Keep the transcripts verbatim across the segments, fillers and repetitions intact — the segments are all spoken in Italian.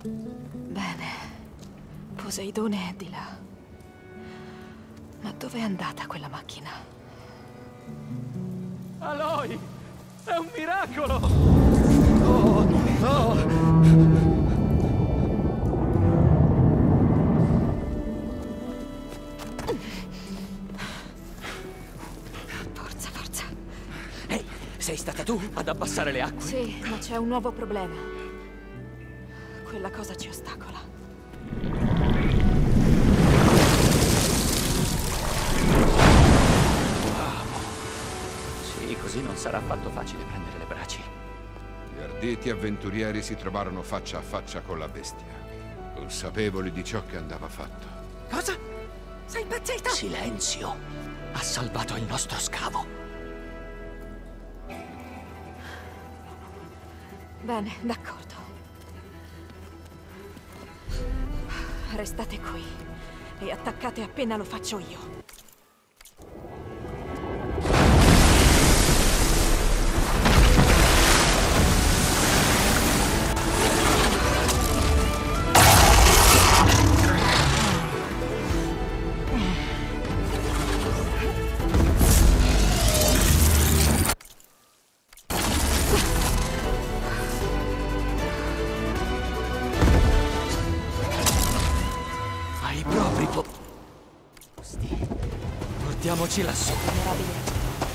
Bene. Poseidone è di là. Ma dove è andata quella macchina? Aloy! È un miracolo! Oh, oh! Forza, forza. Ehi, sei stata tu ad abbassare le acque? Sì, ma c'è un nuovo problema. Quella cosa ci ostacola. Sì, così non sarà affatto facile prendere le braci. Gli arditi avventurieri si trovarono faccia a faccia con la bestia, consapevoli di ciò che andava fatto. Cosa? Sei impazzita? Silenzio! Ha salvato il nostro scavo. Bene, d'accordo. Restate qui e attaccate appena lo faccio io. Hai proprio po... Sti. Portiamoci lassù. Mirabile.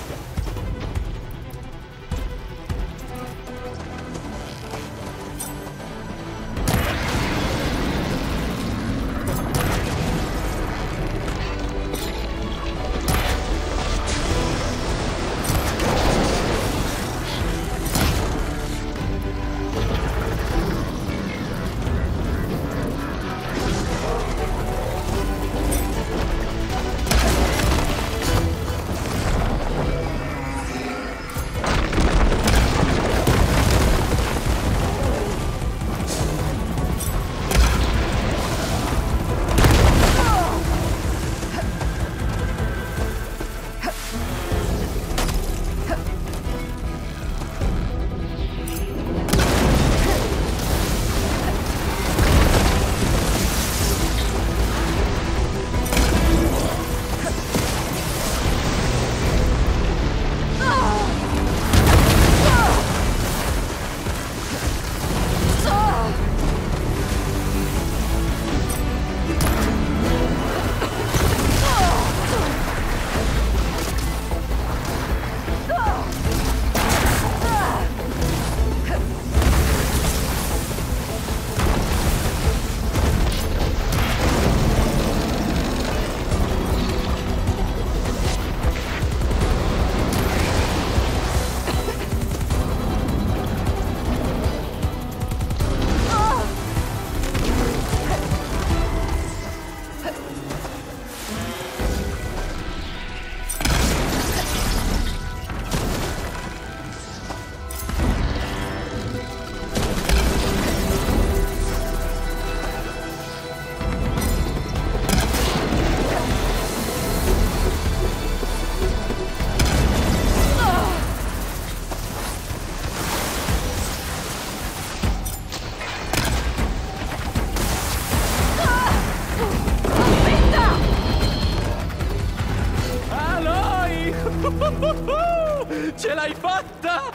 Ce l'hai fatta!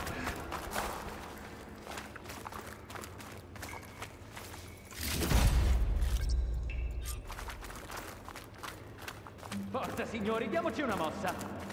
Forza, signori, diamoci una mossa!